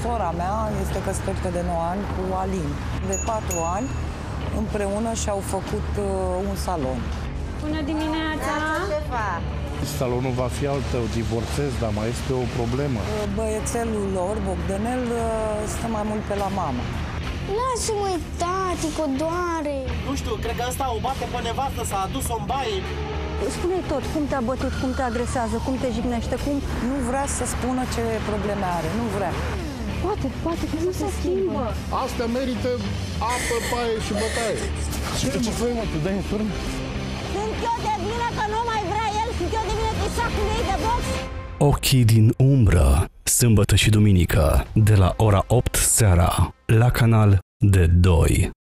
Sora mea este căsătorită de 9 ani cu Alin. De 4 ani împreună și-au făcut un salon. Bună dimineața! Salonul va fi al tău, divorțez, dar mai este o problemă. Băiețelul lor, Bogdanel, stă mai mult pe la mama. Lasă-mă, tati, că doare. Nu știu, cred că ăsta o bate pe nevastă, s-a adus-o în baie. Spune-i tot, cum te-a bătut, cum te agresează, cum te jignește, cum... Nu vrea să spună ce probleme are, nu vrea. Poate că nu se schimbă. Astea merită apă, paie și bătaie. Ce vrei, mă, te dai în turn? Sunt eu de vină că nu mai vrea el, sunt eu de vină că-i sacul ei de box. Ochii din umbră, sâmbătă și duminică, de la ora 8 seara, la Canal D2.